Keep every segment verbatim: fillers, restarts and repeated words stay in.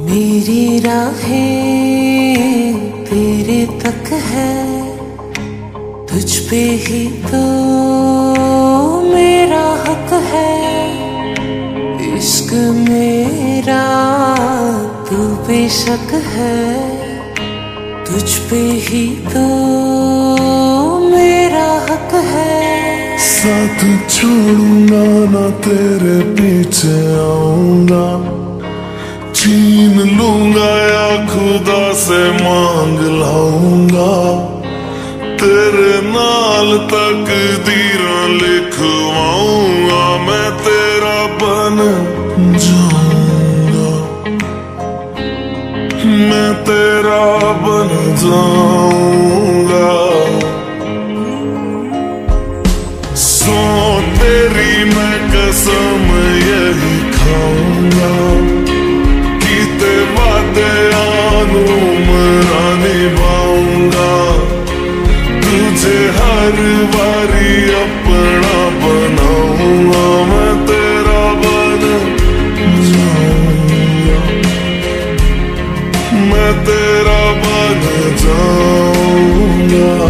मेरी राहें तेरे तक है, तुझ पे ही तो मेरा हक है। इश्क मेरा तू बेशक है, तुझ पे ही तो मेरा हक है। साथ छोड़ूंगा ना तेरे पीछे आऊंगा, छीन लूंगा या खुदा से मांग लाऊंगा। तेरे नाल तकदीरां लिखवाऊंगा, मैं तेरा बन जाऊंगा, मैं तेरा बन जाऊंगा। सो तेरी मैं कसम यही खाऊंगा, कीते वादे आनू मरा निभाऊंगा। तुझे हर बारी अपना बनाऊंगा, मैं तेरा बन जाऊंगा, मैं तेरा बन जाऊंगा।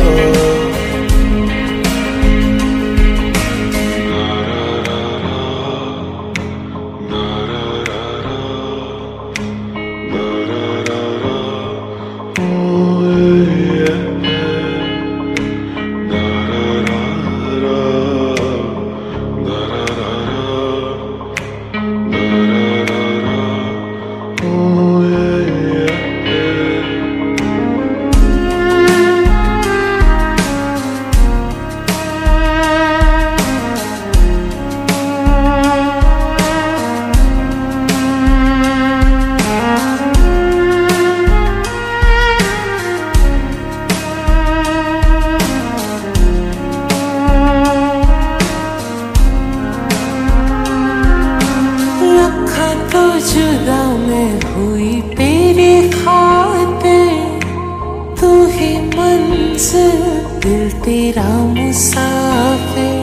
जुदा मैं हुई तेरी खातिर, तू ही मंजिल दिल तेरा मुसाफिर।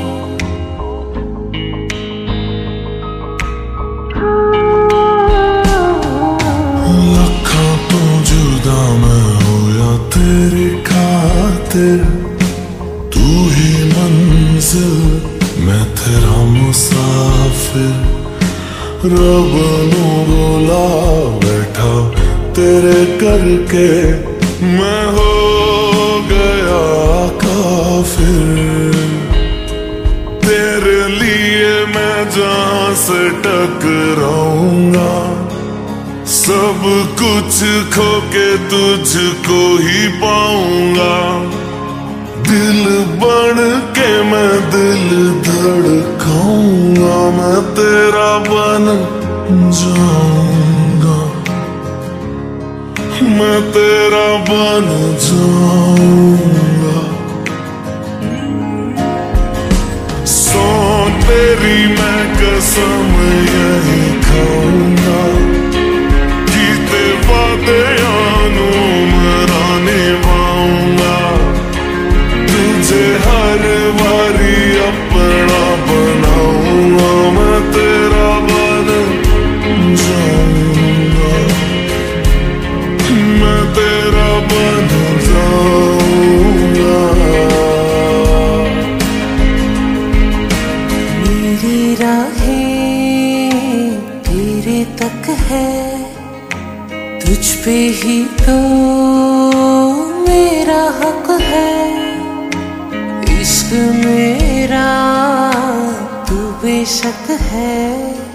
लखा तो जुदा मैं होया तेरी खातिर, तू ही मंजिल मैं तेरा मुसाफिर। रब नू बुला बैठा तेरे करके, मैं हो गया काफिर। तेरे लिए मैं जहां से टकराऊंगा, सब कुछ खो के तुझको ही पाऊंगा। दिल बन के मैं दिल धड़काऊंगा, मैं तेरा बन जाऊंगा, मैं तेरा बन जाऊंगा। सो तेरी मैं कसम यही खाऊंगा, कीते वादे आनू मरा निभाऊंगा। तुझे हर बारी अपना बनाऊंगा, मैं तेरा बन जाऊंगा, मैं तेरा बन जाऊंगा। मेरी राहें तेरे तक है, तुझ पे ही तो मेरा हक है। इश्क मेरा तू बेशक है,